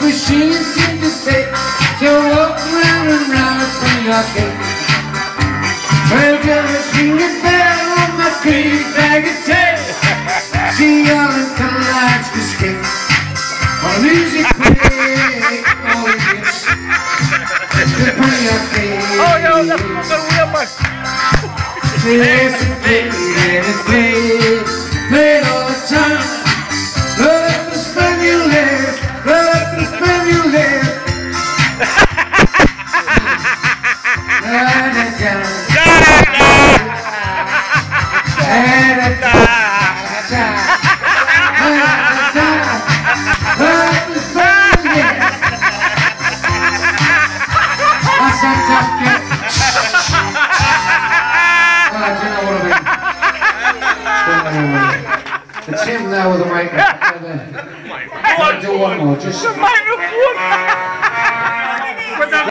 machine seemed to say, so walk round and round and bring your cake. Well, just ring a bell on my big bag of tail. See y'all and come lights to skate. While music play, oh yes. To bring your cake. Oh no, that's not the real one. Yes, it play, play all the time. Load up the spend you live, load up the spend you live. The Tim now with the mic. I'll do one more. Just